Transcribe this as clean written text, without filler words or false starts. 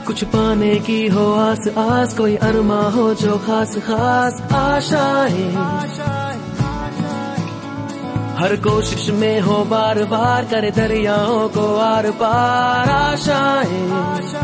कुछ पाने की हो आस आस, कोई अरमा हो जो खास खास आशाएं, हर कोशिश में हो बार बार, करे दरियाओं को आर पार आशाएं।